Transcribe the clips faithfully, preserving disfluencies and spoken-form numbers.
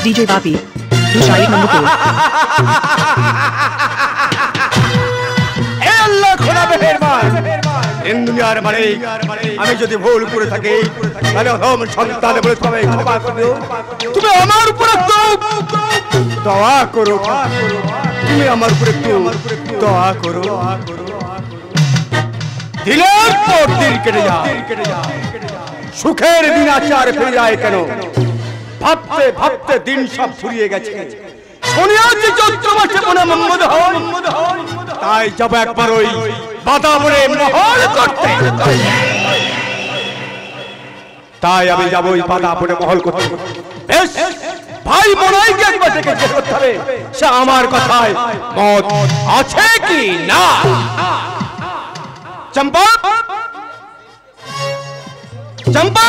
DJ Bapi शाही number দুনিয়ার মালিক আমি যদি ভুল করে থাকি তাহলে হোম সন্তান বলে তবে ক্ষমা করে দিও তুমি আমার উপর একটু দয়া করো তুমি আমার উপর একটু দয়া করো দিনের পর দিন কেটে যায় সুখের দিন আচার ফিরে যায় কেন ভাবতে ভাবতে দিন সব ফুরিয়ে গেছে শুনিয়াছি চৈত্র মাসে মনে মম্মদ হয় তাই যাব একবার ওই বাদাবরে মহল করতে তাই আমি যাব ওই বাদাবরে মহল করতে বেশ ভাই মনাইকে একবার ডেকে চেক করতে হবে সে আমার কথায় মত আছে কি না চম্পা চম্পা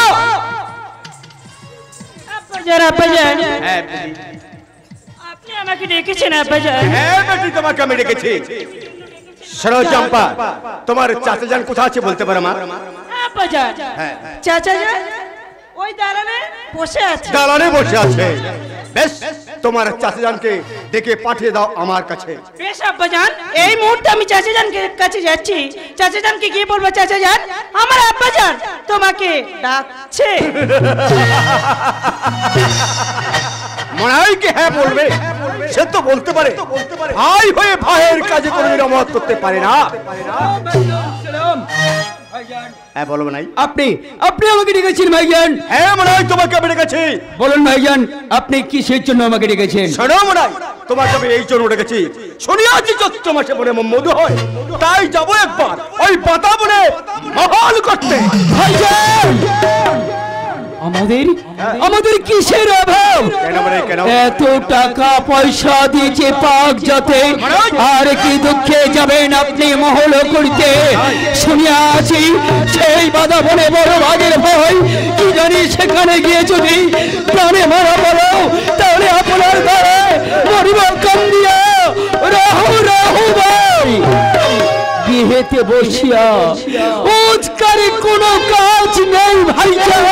আব্বাজান আব্বাজান হ্যাঁ আপনি আমাকে ডেকেছেন আব্বাজান হ্যাঁ বেটি তোমাকে আমি ডেকেছি শোনো চম্পা তোমার চাচা জান কোথায় আছে বলতে পারো মা আব্বাজান হ্যাঁ চাচা জান ওই দালানে বসে আছে দালানে বসে আছে বেশ তোমার চাচা জানকে ডেকে পাঠিয়ে দাও আমার কাছে বেশ আব্বাজান এই মুহূর্তে আমি চাচা জানকে কাছে যাচ্ছি চাচা জানকে গিয়ে বলবো চাচা জান আমার আব্বাজান তোমাকে ডাকছে মনাইকে হ্যাঁ বলবে সে তো বলতে পারে ভাই হয়ে ভাইয়ের কাজে কোনো নিরামত করতে পারে না হ্যাঁ বলো নাই আপনি আপনি আমাকে ডেকেছেন ভাইজান হ্যাঁ মনাই তোমাকে আমি ডেকেছি বলুন ভাইজান আপনি কিসের জন্য আমাকে ডেকেছেন শোনো মনাই তোমাকে আমি এই জন্য ডেকেছি শুনিয়াছি চৈত্র মাসে মনে মধু হয় তাই যাবো একবার ওই পাতা বনে মহল করতে ভাইজান আমাদের আমাদের কিসের অভাব কেন মানে কেন এত টাকা পয়সা দিয়েছে পাক যাতে আর কি দুঃখে যাবেন আপনি মহল করতে শুনিয়া আছি সেই বাধা বনে বড় ভাগের ভয় কি জানি সেখানে গিয়ে যদি প্রাণে মারা বলো তাহলে আপনার দ্বারা মরিব কান্দিয়া রাহু রাহু ভাই বিহেতে বসিয়া উৎকারে কোনো কাজ নেই ভাইজান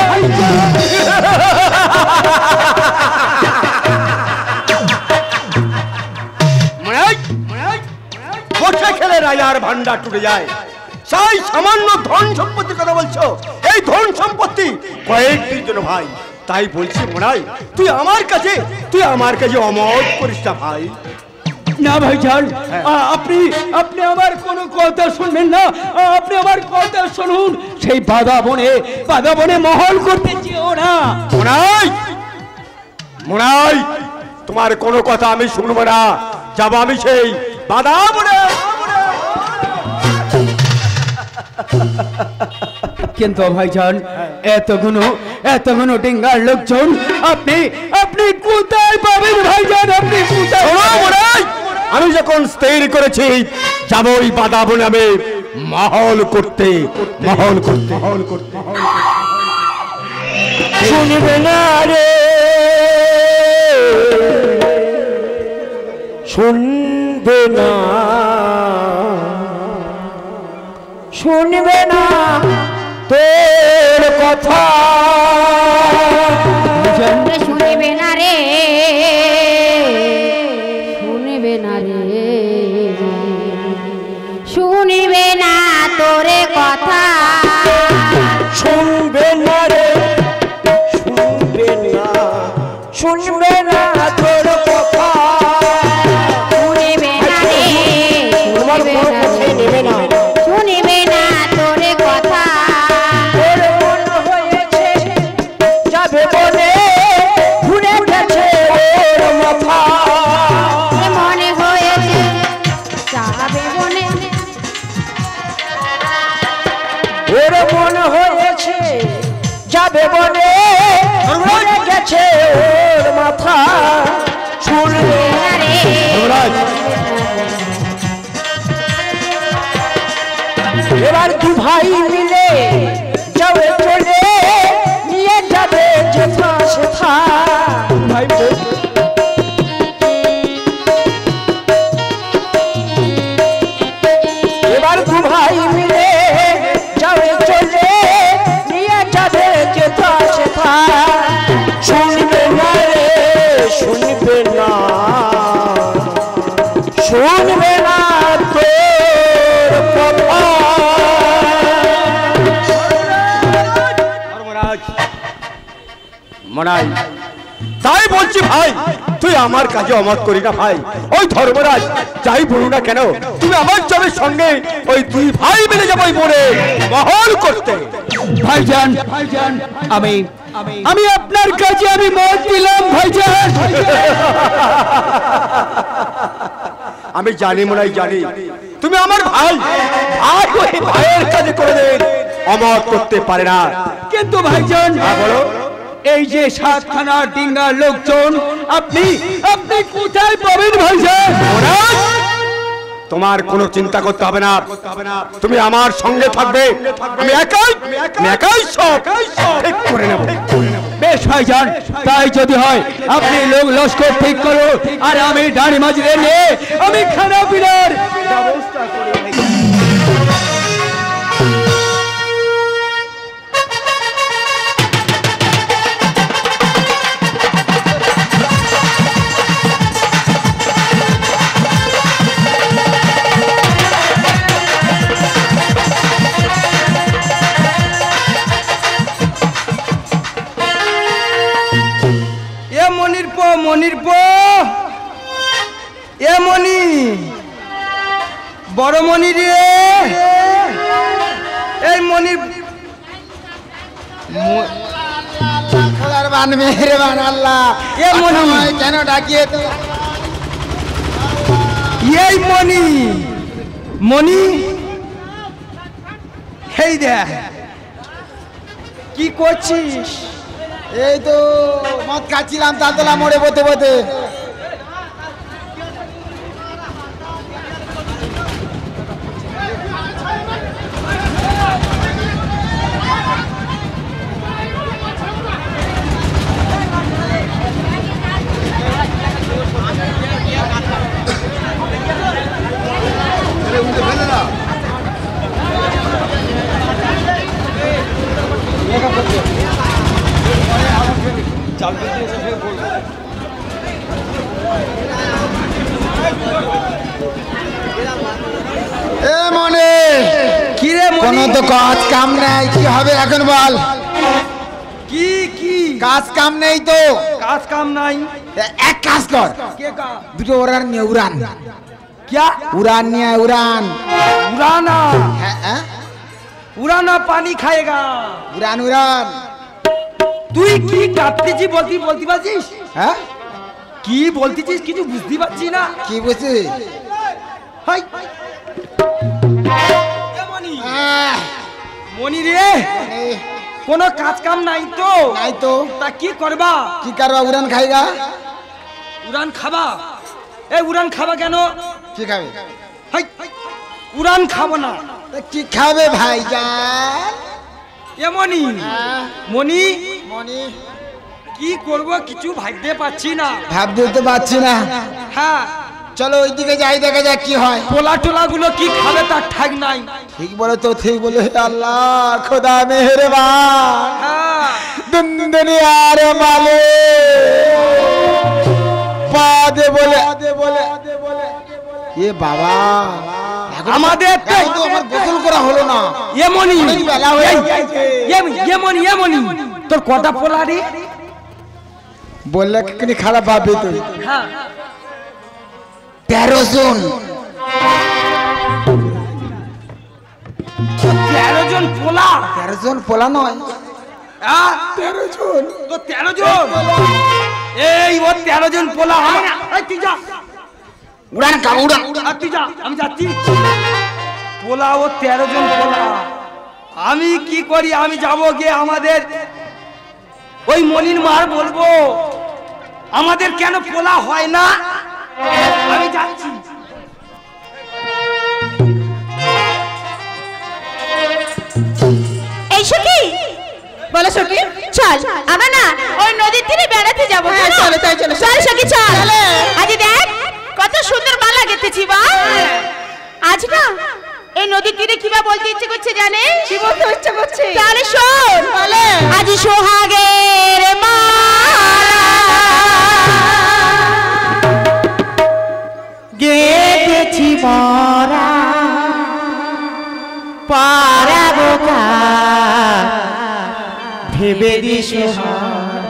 বসে খেলে রাজার ভান্ডার টুটে যায় সেই সামান্য ধন সম্পত্তির কথা বলছো এই ধন সম্পত্তি কয়েকদিন জন্য ভাই তাই বলছি মনাই তুই আমার কাছে তুই আমার কাছে অমত করিস না ভাই না ভাইজান আপনি আপনি আমার কোনো কথা শুনবেন না আপনি আমার কথা শুনুন সেই বাধা বনে বাধা বনে মহল করতে চেও না মনাই মনাই তোমার কোনো কথা আমি শুনবো না যাব আমি সেই বাধা বনে কিন্তু ভাইজান এতগুলো এতগুলো ডিঙ্গার লোকজন আপনি আপনি কোথায় পাবেন ভাইজান আপনি কোথায় মনাই আমি যখন স্থির করেছি যাব ওই বাধা বনে আমি মহল করতে মহল করতে মহল করতে শুনবে না রে শুনবে না শুনবে না তোর কথা শুনবে না রে শুনবে না রে শুনবে না তোরে কথা শুনবে না রে শুনবে না শুনবে না তোর কথা শুনবে না রে শুনবে না শুনবে না তোরে কথা তোর মন হয়েছে যাবে বলে ঘুরে গেছে ওর মাথা মনে হয়েছে যাবে বনে ওর মন হয়েছে যাবে বলে ঘুরে গেছে ওর মাথা শুনবে না শুনবে না শুনবে না তোর কথা মনাই তাই বলছি ভাই তুই আমার কাজে অমত করি না ভাই ওই ধর্মরাজ যাই বলু না কেন তুমি আমার জবের সঙ্গে ওই দুই ভাই মিলে যাবো ওই বনে মহল করতে ভাইজান ভাইজান আমি আমি আপনার কাছে আমি মত দিলাম ভাইজান আমি জানি মনে জানি তুমি আমার ভাই ভাই ওই ভাইয়ের কাজে করে দেন অমত করতে পারে না কিন্তু ভাইজান বলো এই যে সাতখানা ডিঙ্গার লোকজন আপনি আপনি কোথায় পাবেন ভাইজান তোমার কোনো চিন্তা করতে হবে না তুমি আমার সঙ্গে থাকবে আমি একাই আমি একাই সব ঠিক করে নেব বেশ ভাইজান তাই যদি হয় আপনি লোক লস্কর ঠিক করো আর আমি ডানি মাঝিদের নিয়ে আমি খানা পিনার ব্যবস্থা করে মনির পো এ মনি বড় মনি রে এই মনির খোদার বান মেহেরবান আল্লাহ এ মনি কেন ডাকিয়ে তো এই মনি মনি হেই দেখ কি করছিস এই তো মদ খাচ্ছিলাম তালতলা মোড়ে বতে বতে এ মনে কি রে কোনো তো কাজ কাম নাই কি হবে এখন বল কি কি কাজ কাম নেই তো কাজ কাম নাই এ- এক কাজ কর কে কা দুটো ওরান নিয়ে উড়ান क्या উড়ান নিয়ে উড়ান उड़ाना হ্যাঁ হ্যাঁ उड़ाना पानी खाएगा উড়ান উড়ান তুই কি কাটতেছি বলতি বলতে পারছিস হ্যাঁ কি বলতেছিস কিছু বুঝতে পারছি না কি বুঝছিস হাই এ মনি আহ, মনি রে এই, কোনো কাজ কাম নাই তো নাই তো তা কি করবা কি করবা উড়ান খাইগা উড়ান খাবা এই উড়ান খাবা কেন কি খাবে হাই উড়ান খাবো না তা কি খাবে ভাইজান এ মনি আহ, মনি মনি কি করব কিছু ভাবতে পারছি না ভাবতে তো পারছি না হ্যাঁ চলো ওইদিকে যাই দেখা যাক কি হয় পোলা টোলা গুলো কি খাবে তার ঠাক নাই ঠিক বলে তো ঠিক বলে হে আল্লাহ খোদা মেহেরবান হ্যাঁ দুনিয়ার মালে পাদে বলে বলে এ বাবা আমাদের তো এখন তো আমার গোসল করা হলো না এ মনি অনেক বেলা হয়ে এই, গেছে। এ- এ মনি এ মনি তোর কটা পোলা রে বললে কি খারাপ ভাববে তুই হ্যাঁ তেরো জন তেরো জন পোলা তেরো জন পোলা নয় হ্যাঁ? তেরো জন তো তেরো জন এই ও তেরো জন পোলা আমার- এই, তুই যা উড়ান কাম উড়ান আর তুই যা আমি যাচ্ছি পোলা ও তেরো জন পোলা আমি কি করি আমি যাবো গিয়ে আমাদের ওই মনির মার বলবো আমাদের কেন পোলা হয় না আমি যাচ্ছি এই সখী বলো সখী চল আমরা না ওই নদীর তীরে বেড়াতে যাবো চলো তাই চলো চল সখী চল আজ দেখ কত সুন্দর মালা গেঁথেছি বা আজ না এই নদীর তীরে কিবা বলতে ইচ্ছে করছে জানে কি বলতে ইচ্ছে করছে তাহলে শোন আজ সোহাগের মালা ভেবে দিশহারা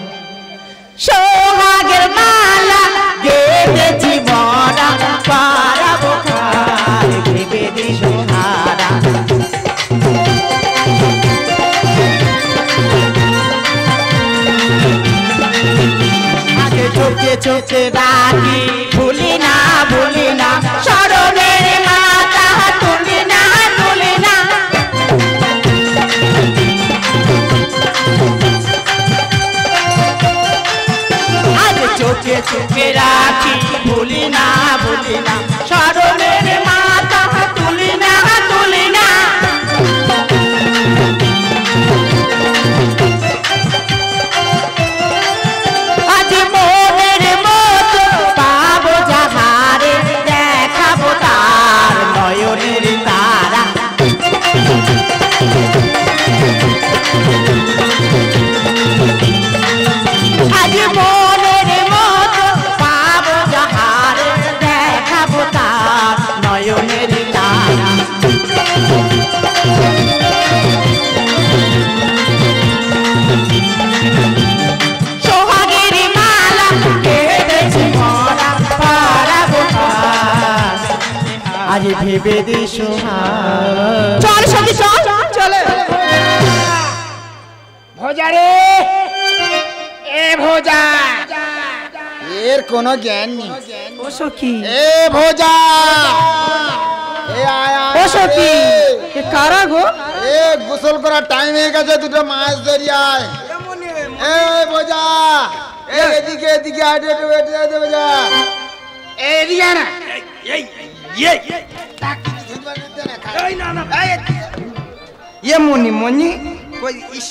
সোহাগের মালা গেঁথেছি মরা পারাবো কার ভেবে দিশহারা আগে চোখে চোখে রাখি ভুলি না ভুলি না স্মরণের মাথা তুলি না তুলি না আগে চোখে চোখে রাখি ভুলি না ভুলি না স্মরণের মাথা তুলি না তুলি না আজ মনের মতো পাবো যাহারে দেখাবো তার নয়নের তারা আজ মনের মতো পাবো যাহারে দেখাবো তার নয়নের তারা সোহাগের মালা গেঁথেছি মরা পারাবো কার আজ ভেবে দিশহারা চল সখী চল চলে ভোজা রে এ ভোজা এর কোনো জ্ঞান নেই ও সখী এ ভোজা এ আয় আয় ও সখী এ কারা গো এ গোসল করার টাইম হয়ে গেছে দুটো মাছ ধরি আয় এ ভোজা এ এদিকে এদিকে আয় একটু এদিকে আয় ভোজা এ এদিকে না এই এই এই না না এ মনি মনি কই ইস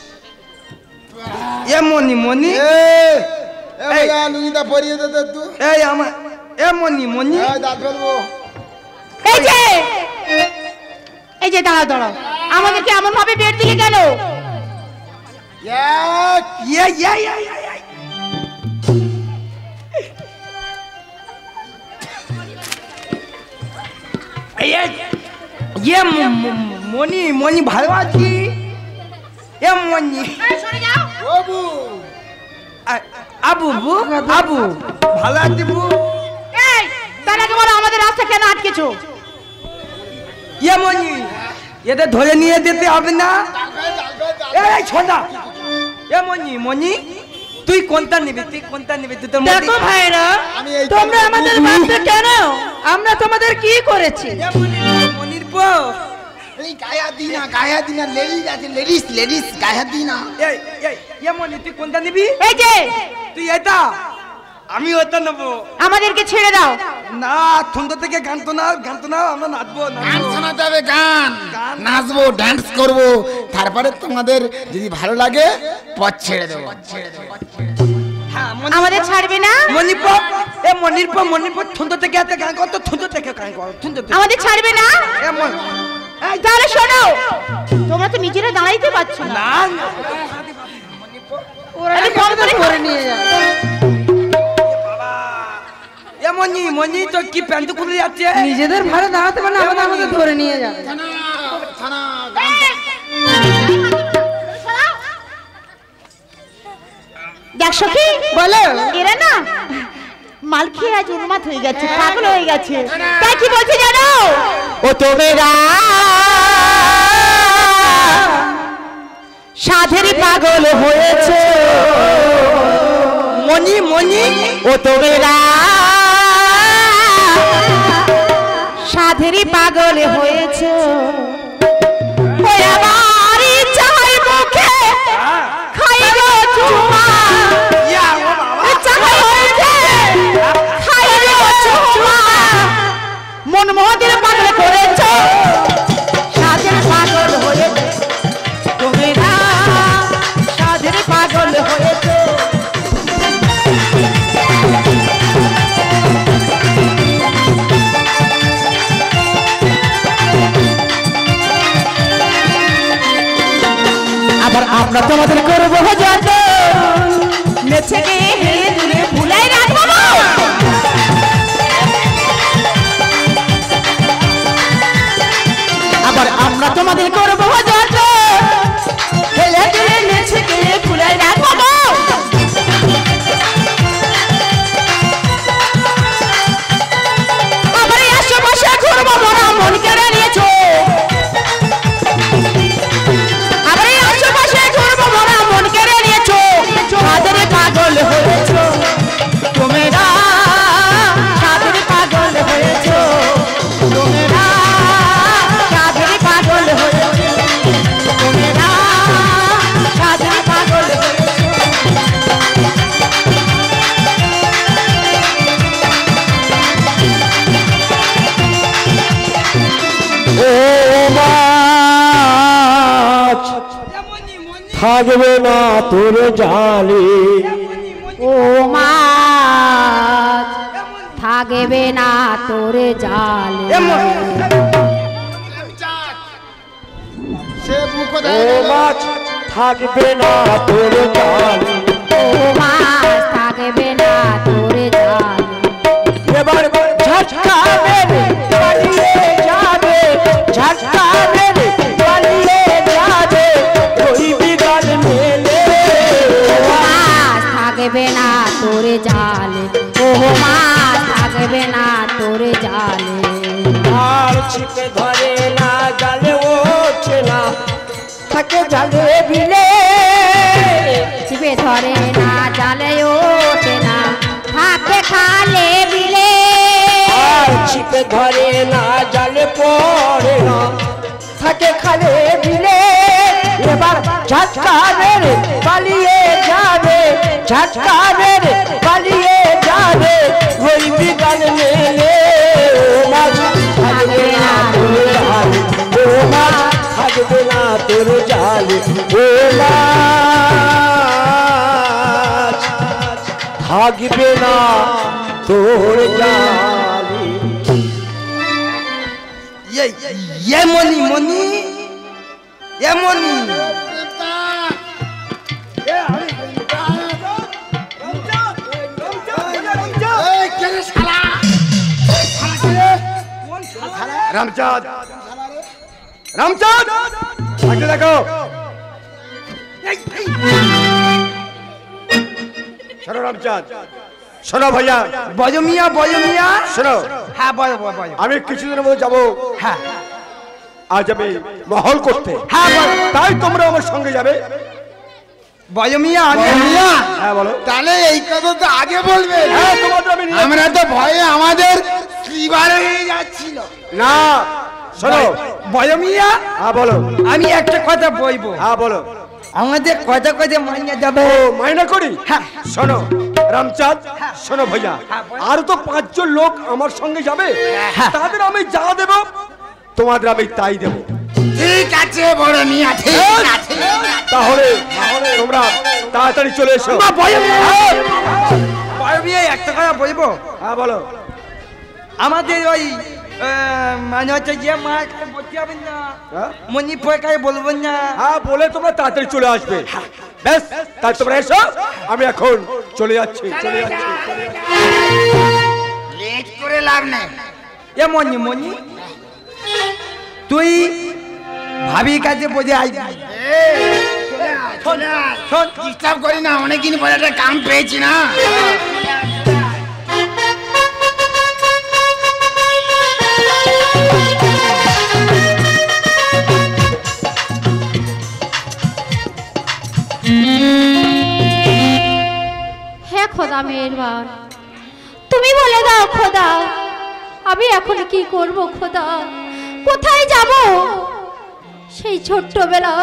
এ মনি মনি এ এ ভোজা লুঙ্গিটা পরিয়ে দে তো তুই এই আমার এ মনি মনি এই দাঁত ফেলবো এই যে এই যে দাঁড়াও দাঁড়াও আমাদেরকে এমন ভাবে বের দিকে গেল এক ইয়ে ইয়ে ইয়ে ইয়ে ये মনি মনি ভালো আছি এ মনি বাবু আবু বু আবু ভালো আছি বু এই তাহলে বলো আমাদের রাস্তা কেন আটকেছো এ মনি এটা ধরে নিয়ে যেতে হবে না এই ছোটা এ মনি মনি তুই কোনটা নিবি তুই কোনটা নিবি তুই তোর দেখো ভাইরা আমি এই তোমরা আমাদের বাঁধতে কেন আমরা তোমাদের কি করেছি মনির বউ এই গায়া দিনা গায়া দিনা লেডিস আছে লেডিস লেডিস গায়া দিনা এই এই এ মনি তুই কোনটা নিবি এই যে তুই এটা আমি ওটা নেবো আমাদেরকে ছেড়ে দাও না সুন্দর থেকে গান তো না গান তো না আমরা নাচবো গান শোনাতে হবে গান নাচবো ডান্স করবো তারপরে তোমাদের যদি ভালো লাগে পথ ছেড়ে দেবো আমাদের ছাড়বে না মনিপ এ মনিরপ মনিরপ সুন্দর থেকে এত গান কর তো সুন্দর থেকে গান কর সুন্দর থেকে আমাদের ছাড়বে না এ মন এই তাহলে শোনো তোমরা তো নিজেরা দাঁড়াইতে পারছো না না না ওরা কম করে করে নিয়ে যাবে এ মনি মনি তো কি প্যান্ট খুলে যাচ্ছে নিজেদের ভাড়া দাঁড়াতে পারে না আমাদের আমাদের ধরে নিয়ে যাবে থানা থানা দেখ সখী বলো এরা না মাল খেয়ে আজ উন্মাদ হয়ে গেছে পাগল হয়ে গেছে তাই কি বলছে জানো ও তোমেরা সাধের পাগল হয়েছে মনি মনি ও তোমেরা সাধের পাগল হয়েছে ওই আমারই চাই মুখে খাইব চুমা ইয়া ও বাবা চাই হয়েছে খাইব চুমা মন মোদের পাগল করেছে সাধের পাগল হয়েছে তোমেরা সাধের পাগল হয়েছে আবার আমরা তোমাদের করবো যত নেচে গিয়ে হেলে দুলে ভুলাই রাখবো আবার আমরা তোমাদের করবো যত হেলে দুলে থাকবে না তোর জালে ও মাছ থাকবে না তোর জালে সে মুখ ও মাছ থাকবে না তোর জালে ও মাছ থাকবে না তোর জালে এবার ঝটকা মেরে পালিয়ে যাবে ঝটকা মেরে পালিয়ে যাবে ওই বিগাল মেলে মাছ থাকবে না তোর জালে ও মাছ থাকবে না তোর জালে আর ছিপে ধরে না জালে ওঠে না থাকে জালে বিলে ছিপে ধরে না জালে ওঠে না থাকে খালে বিলে আর ছিপে ধরে না জালে পড়ে না থাকে খালে বিলে এবার ঝটকা মেরে পালিয়ে যাবে ঝটকা মেরে পালিয়ে যাবে ওই বিগাল মেলে ও মাছ থাকবে না তোর জালে ও মাছ থাকবে না তোর জালে ও মাছ থাকবে না তোর জালে ये ये मनी मनी ये मनी রামচাঁদ রামচাঁদ আগে দেখো শোনো রামচাঁদ শোনো ভাইয়া বজো মিয়া বজো মিয়া শোনো হ্যাঁ বজো বজো বজো আমি কিছুদিনের মধ্যে যাবো হ্যাঁ আজ আমি মহল করতে হ্যাঁ বলো তাই তোমরা আমার সঙ্গে যাবে বজো মিয়া আমি মিয়া হ্যাঁ বলো তাহলে এই কথা তো আগে বলবে হ্যাঁ তোমাদের আমি নিয়ে- আমরা তো ভয়ে আমাদের লিভার হয়ে যাচ্ছিল না শোনো বজো মিয়া হ্যাঁ বলো আমি একটা কথা বলবো হ্যাঁ বলো আমাদের কথা কথা মানিয়ে যাবে ও মাইনা করি হ্যাঁ। শোনো রামচাঁদ শোনো ভাইয়া হ্যাঁ, বলো। আর তো পাঁচজন লোক আমার সঙ্গে যাবে হ্যাঁ। তাদের আমি যা দেব তোমাদের আমি তাই দেব ঠিক আছে বড় মিয়া ঠিক আছে তাহলে তোমরা তাড়াতাড়ি চলে এসো বজো মিয়া একটা কথা বলবো হ্যাঁ বলো আমাদের ওই আহ, মানে হচ্ছে যে মা খায় বলতে হবে না হ্যাঁ? মনি পয়কায় বলবেন না হ্যাঁ বলে তোমরা তাড়াতাড়ি চলে আসবে ব্যাস তাই তোমরা এসো আমি এখন চলে যাচ্ছি চলে যাচ্ছি লেট করে লাভ নেই এ মনি মনি তুই ভাবি কাছে বোঝে আই শোন ডিস্টার্ব করি না অনেকদিন পরে একটা কাম পেয়েছি না হে খোদা মেহেরবান তুমি বলে দাও খোদা আমি এখন কি করব খোদা কোথায় যাব সেই ছোট্টবেলা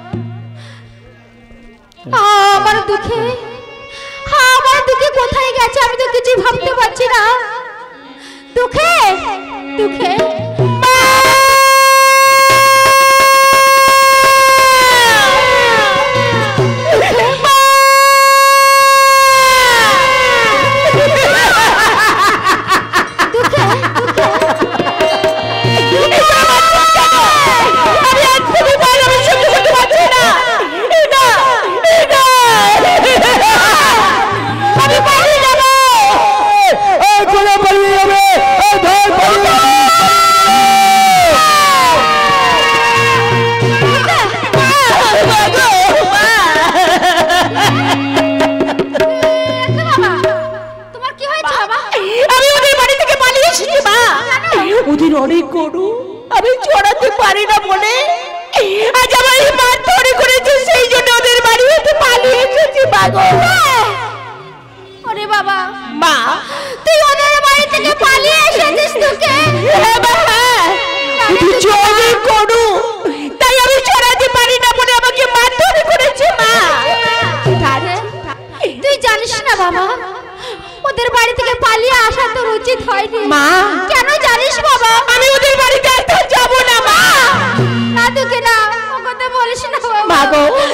আমার দুঃখে আমার দুঃখে কোথায় গেছে আমি তো কিছু ভাবতে পারছি না দুঃখে দুঃখে ওদের অনেক গরু আমি চড়াতে পারি না বলে আজ আমার এই মা ধরে করেছে সেই জন্য ওদের বাড়ি হতে পালিয়ে এসেছি বাগো ওরে বাবা মা তুই ওদের বাড়ি থেকে পালিয়ে এসেছিস তোকে হ্যাঁ বাবা ওদের অনেক গরু তাই আমি চড়াতে পারি না বলে আমাকে মা ধরে করেছে মা তারে তুই জানিস না বাবা ওদের বাড়ি থেকে পালিয়ে আসা তোর উচিত হয়নি মা কেন জানিস বাবা আমি ওদের বাড়িতে আর যাব না মা না তোকে না ও কথা বলিস না মা গো জানিস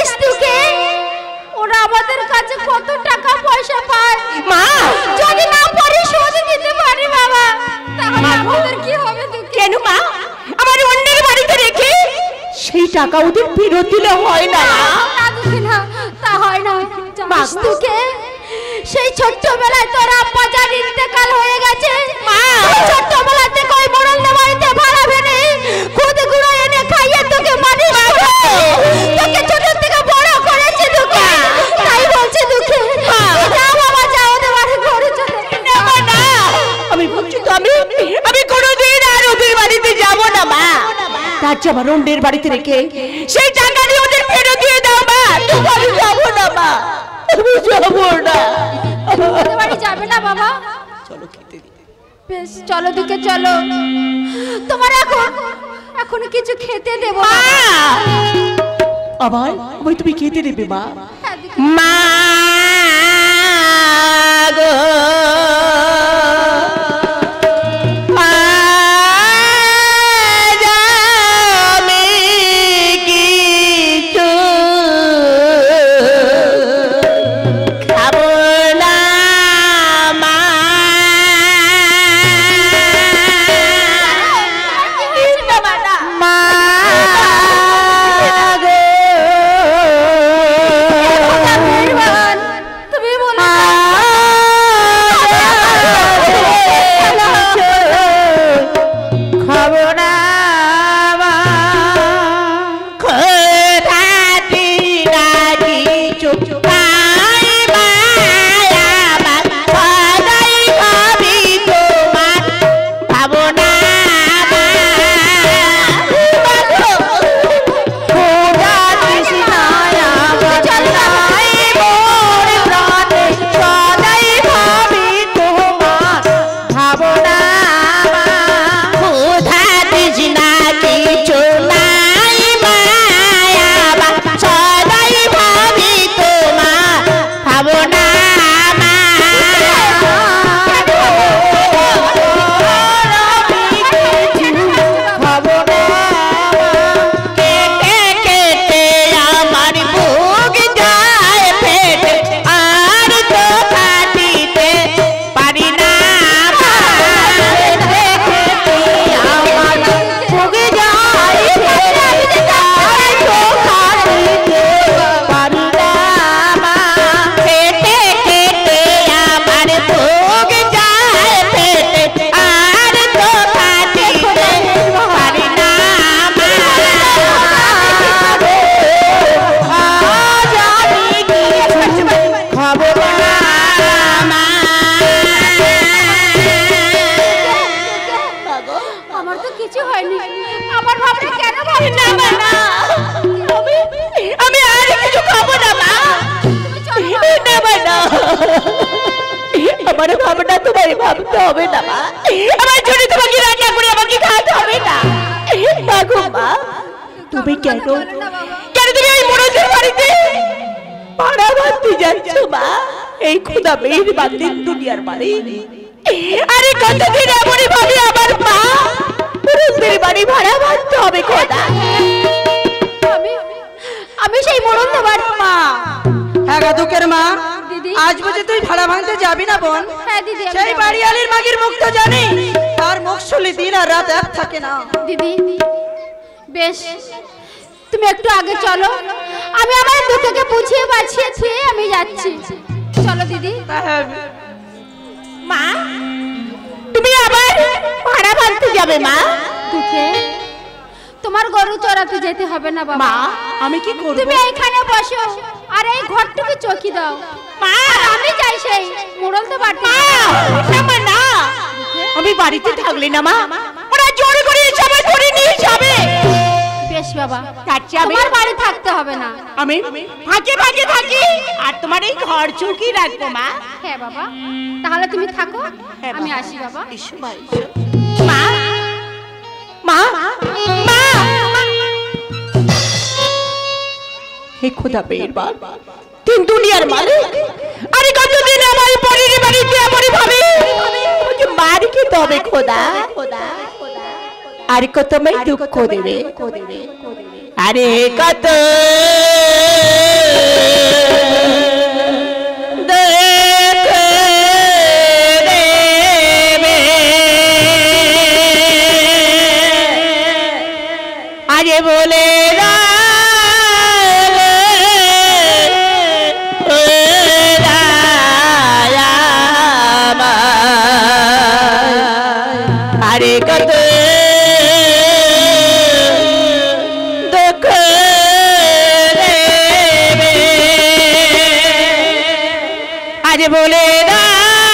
জানিস তুকে ওরা আমাদের কাছে কত টাকা পয়সা পায় মা যদি না পরিশোধ দিতে পারি বাবা তাহলে আমাদের কি হবে তুই কেন মা আমার অন্যের বাড়িতে রেখে সেই টাকা ওদের ফেরত দিলে হয় না না দুঃখে না তা হয় না জানিস তুকে সেই ছোট্টবেলায় তোর আব্বা যার ইন্তেকাল হয়ে গেছে মা ছোট্টবেলা থেকে ওই মোড়লদের বাড়িতে ভাড়া ভেনে খুদ গুঁড়ো এনে খাইয়ে তোকে মানুষ তোকে ছোট থেকে বড় করেছে তোকে তাই বলছে তোকে যা বাবা যা ওদের বাড়ি ঘরে চলে না না আমি বলছি তো আমি আমি কোনোদিন আর ওদের বাড়িতে যাব না মা তার যে আমার অন্যের বাড়িতে রেখে সেই টাকা নিয়ে ওদের ফেরত দিয়ে দাও মা তুমি যাবো না মা আমি যাবো না ওদের বাড়ি যাবে না বাবা চলো খেতে বেশ চলো দুকে চলো তোমার এখন এখন কিছু খেতে দেব মা আবার ওই তুমি খেতে দেবে মা মা গো আমার ভাবনা তোমায় ভাবতে হবে না মা আমার জন্য তোমাকে রান্না করে আমাকে খাওয়াতে হবে না মা গো মা তুমি কেন কেন তুমি এই মোড়লদের বাড়িতে ভাড়া ভাবতে যাচ্ছ মা এই খোদা মেয়ের বান্দির দুনিয়ার বাড়ি আরে কতদিন এমনই ভাবে আমার মা মোড়লদের বাড়ি ভাড়া ভাবতে হবে খোদা আমি আমি সেই মোড়লদের বাড়ি মা হ্যাঁ গাদুকের মা আজ বুঝি তুই ভাড়া ভাঙতে যাবি না বোন হ্যাঁ দিদি সেই বাড়িয়ালির মাগির মুখ তো জানি তার মুখ শুনলে দিন আর রাত এক থাকে না দিদি বেশ তুমি একটু আগে চলো আমি আমার দুঃখকে বুঝিয়ে বাঁচিয়ে ছুঁয়ে আমি যাচ্ছি চলো দিদি মা তুমি আবার ভাড়া ভাঙতে যাবে মা দুঃখে তোমার গরু চড়াতে যেতে হবে না বাবা মা আমি কি করব তুমি এইখানে বসো আর এই ঘরটুকু চকি দাও মা আমি যাই সেই মোড়লদের বাড়িতে না না আমি বাড়িতে থাকলে না মা ওরা জোর করে সবাই ধরে নিয়ে যাবে বেশ বাবা কাচ্চা আমি তোমার বাড়ি থাকতে হবে না আমি ভাগে ভাগে থাকি আর তোমার এই ঘর চৌকি রাখবো মা হ্যাঁ বাবা তাহলে তুমি থাকো আমি আসি বাবা এসো মা এসো মা মা মা হে খোদা বের বাপ তিন দুনিয়ার মালিক আরে কতদিন আমার পরের বাড়িতে আমার ভাবে আমাকে মার কি তবে খোদা খোদা আর কত মেয়ে দুঃখ দেবে আরে কত আরে বলে আরে কত দুঃখ দেবে আজ বলে না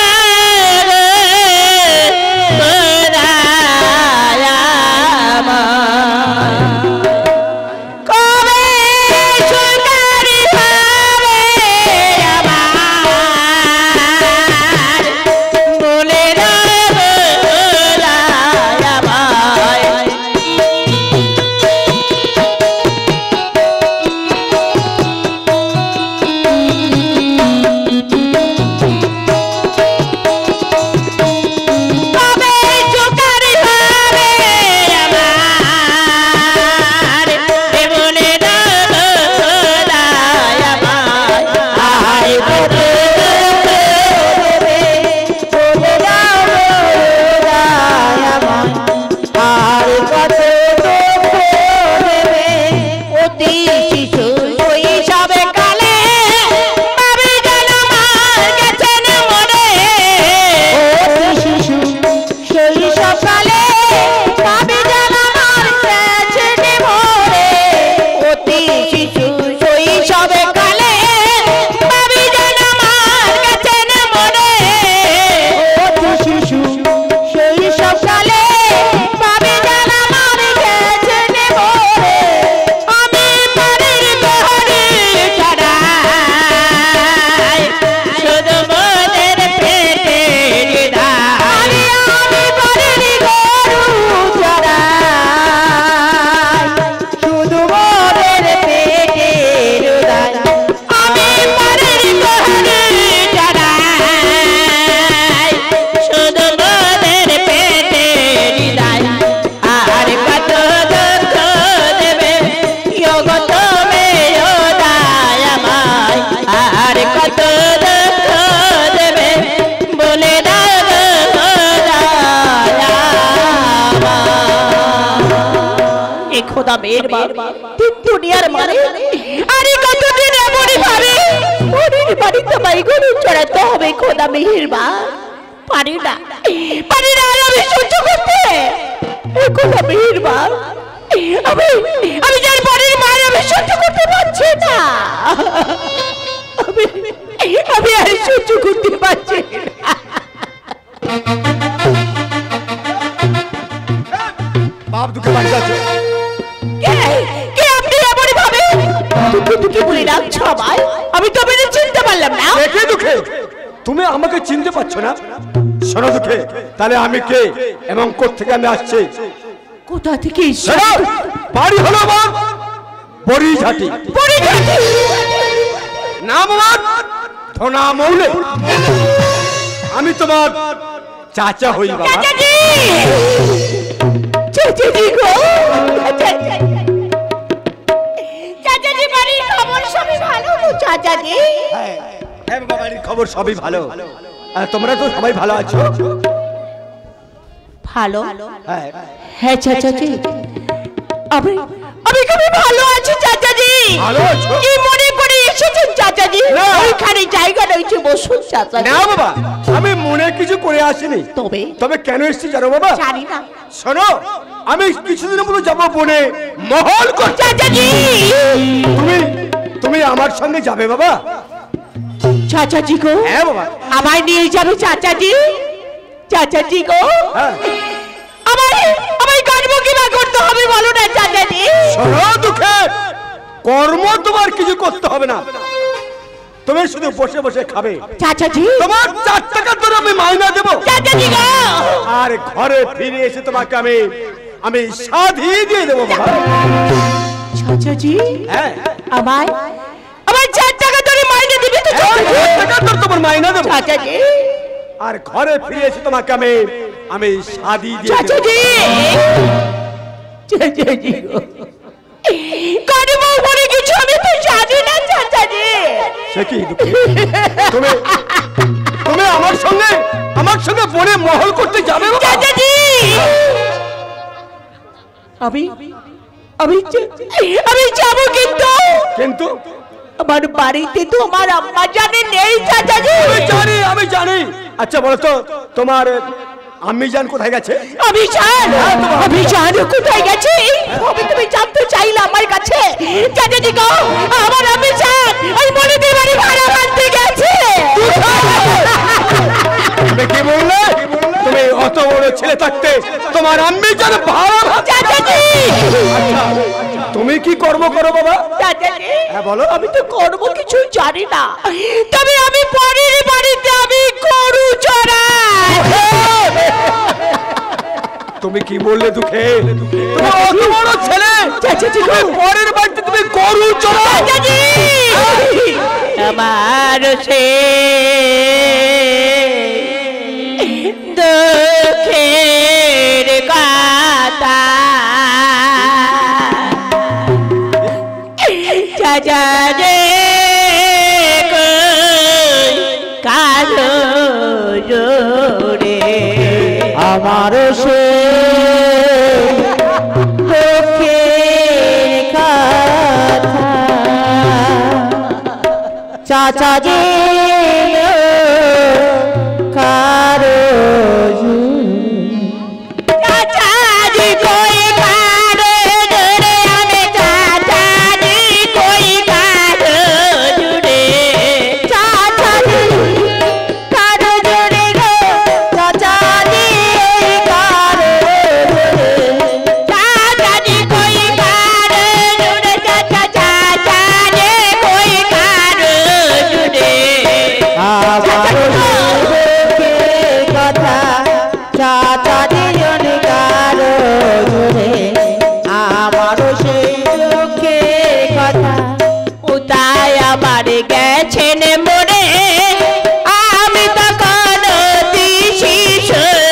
দুনিয়ার মানে আরে কতদিন এমনই ভাবে ওদের বাড়ি তোমায় গরু চড়াতে হবে খোদা মেহেরবা পারি না পারি না আর আমি সহ্য করতে খোদা মেহেরবা আমি আমি যার বাড়ির মায়ের আমি সহ্য করতে পারছি না আমি আমি আর সহ্য করতে পারছি না বাপ দুঃখে বাড়ি যাচ্ছে আমি তো চিনতে পারলাম না কে দুঃখে তুমি আমাকে চিনতে পারছো না শোনো দুঃখে তাহলে আমি কে এবং কোথেকে আমি আসছি কোথা থেকে বাড়ি হলো আমার বড়িঝাটি নাম আমার ধনা মৌলে আমি তোমার চাচা হই বাবা চাচাজি চাচাজি গো চাচাজি বাড়ির খবর সবই ভালো তো চাচাজি হ্যাঁ হ্যাঁ বাবা বাড়ির খবর সবই ভালো আর তোমরা তো সবাই ভালো আছো ভালো হ্যাঁ হ্যাঁ চাচাজি আমি আমি খুবই ভালো আছি চাচাজি ভালো আছো কি মনে করে এসেছেন চাচাজি ওইখানে জায়গা রয়েছে বসুন চাচাজি না বাবা আমি মনে কিছু করে আসিনি তবে তবে কেন এসেছি জানো বাবা জানি না শোনো আমি কিছুদিনের মতো যাবো বনে মহল করতে চাচাজি তুমি তুমি আমার সঙ্গে যাবে বাবা চাচাজি গো হ্যাঁ বাবা আমায় নিয়ে যাবে চাচাজি চাচাজি গো হ্যাঁ আমায় আমায় কর্ম কিবা করতে হবে বলো না চাচাজি শোনো দুঃখে কর্ম তোমার কিছু করতে হবে না তুমি শুধু বসে বসে খাবে চাচাজি তোমার চার টাকা ধরে আমি মাইনা দেবো চাচাজি গো আর ঘরে ফিরে এসে তোমাকে আমি আমি সাধি দিয়ে দেবো বাবা চাচাজি হ্যাঁ আমায় আমায় চার টাকা ধরে মাইনে দিবি তো চার টাকা ধরে তোমার মাইনা দেবো চাচাজি আর ঘরে ফিরে এসে তোমাকে আমি আমি সাধি দিয়ে দেবো চাচাজি চাচাজি গো কি তুমি তুমি আমার সঙ্গে আমার সঙ্গে বনে মহল করতে যাবে বাবা? চাচাজি আমি আমি আমি যাবো কিন্তু কিন্তু আমার বাড়িতে তো আমার আম্মা জানে নেই চাচাজি। আমি জানি আমি জানি। আচ্ছা বলো তো তোমার আম্মি জান কোথায় গেছে? আমি জান আমি জানি কোথায় গেছে। আমি তুমি জানতে চাইলে আমার কাছে চাচাজি গো আমার আমি জান ওই মনিদের বাড়ি ভাড়া বাঁধতে গেছে। তুমি কি বললে? তুমি অত বড় ছেলে থাকতে তোমার আম্মি জান ভাড়া চাচাজি। আচ্ছা তুমি কি কর্ম করো বাবা? চাচাজি হ্যাঁ বলো। আমি তো কর্ম কিছু জানি না, তবে আমি পরের বাড়িতে আমি গরু চড়াই। তুমি কি বললে দুঃখে? তুমি অত বড় ছেলে চাচাজি তুমি পরের বাড়িতে তুমি গরু চড়াও? চাচাজি আমার সে দুঃখের কথা চাচাজি কালো জোরে আমার সে দুঃখের কথা চাচাজি কারো চাচাজি কই কারো জুড়ে আমি চাচাজি কই কারো জুড়ে চাচাজি কারো জুড়ে গো চাচাজি কারো জুড়ে চাচাজি কই কারো জুড়ে চাচা চাচাজি কই কারো জুড়ে আমার কথা চাচাজি কারো জুড়ে আমার সেই দুঃখের কথা উতায় আমার গেছেন মরে আমি তখন শিশু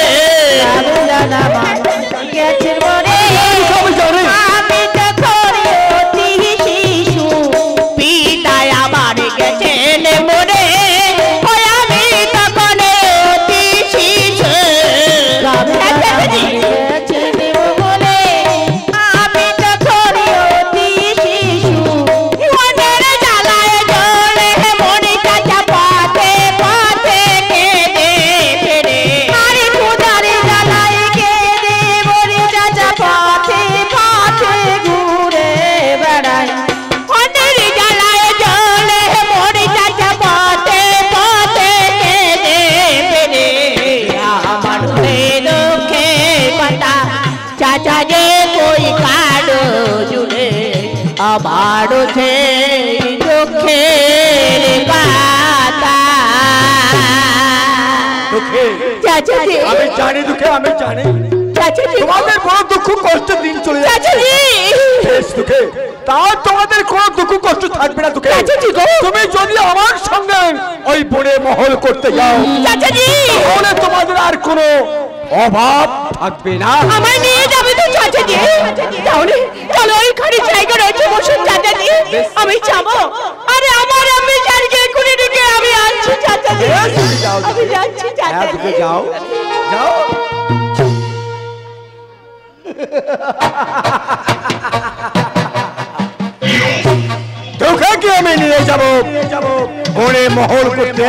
গেছেন মরে আমি তখন শিশু পিতায় আমার গেছেন মরে আমি তখন শিশু আমি তখন শিশু মনের জ্বালায় জ্বলে মনে চাচা পথে পথে কেঁদে ফেরে আরে খুদারে জ্বালায় কেঁদে মনে চাচা পথে পথে ঘুরে বেড়ায় মনের জ্বালায় জ্বলে মনে চাচা পথে পথে কেঁদে ফেরে আমার দুঃখে কথা চাচা যে কই কারো জুড়ে আমার দুঃখের কথা দুঃখে চাচাজি আমি জানি দুঃখে আমি জানি চাচাজি তোমাদের বড় দুঃখ কষ্ট দিন চলে যাচ্ছে। চাচাজি বেশ দুঃখে তা তোমাদের কোনো দুঃখ কষ্ট থাকবে না দুঃখে। চাচাজি গো তুমি যদি আমার সঙ্গে ওই বনে মহল করতে যাও চাচাজি তাহলে তোমাদের আর কোনো অভাব থাকবে না। আমায় নিয়ে যাবে তো চাচাজি? তাহলে চলো ওইখানে জায়গা রয়েছে বসুন চাচাজি আমি যাবো। আরে আমার আমি জায়গা করে রেখে আমি আসছি চাচাজি আমি যাচ্ছি হ্যাঁ দুঃখে চাচাজি যাও যাও। দুঃখকে আমি নিয়ে যাবো বনে মহল করতে।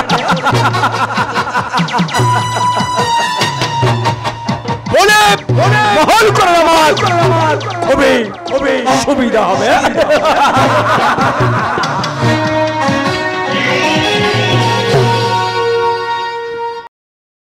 বনে মহল করে আমার খুবই খুবই সুবিধা হবে।